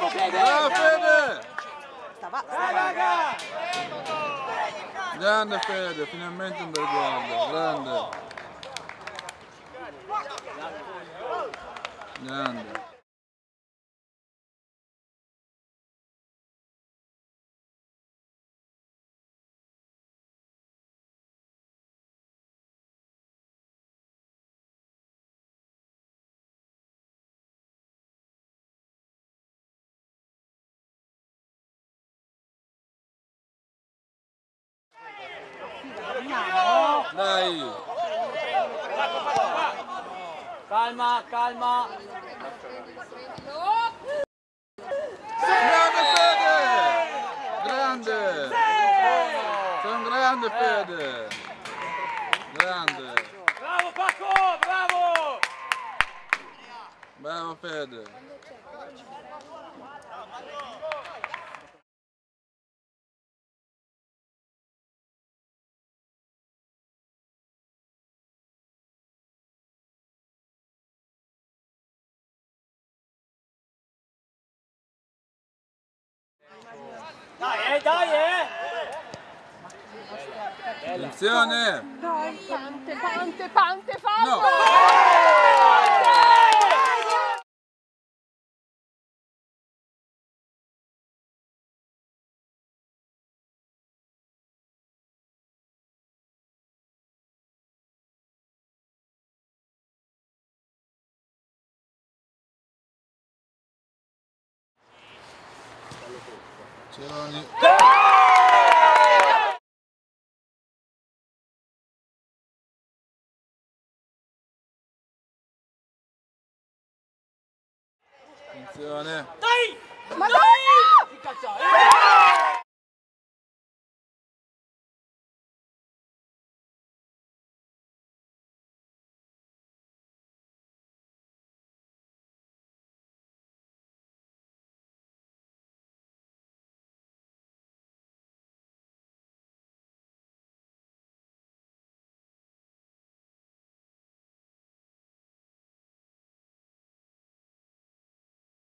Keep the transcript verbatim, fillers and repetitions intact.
Bravo Fede! Bravo Fede! Vai raga! Grande Fede, finalmente un bel gol, grande. Grande. Dai! Calma, calma! Grande Fede! Grande! Sei un grande Fede! Grande! Bravo Paco, bravo! Bravo Fede! Dai, eh, dai, eh! Attenzione! Dai, Pante, Pante, Pante, Pante! No! Ceroni. Attenzione. Dai! Madonna! Dai!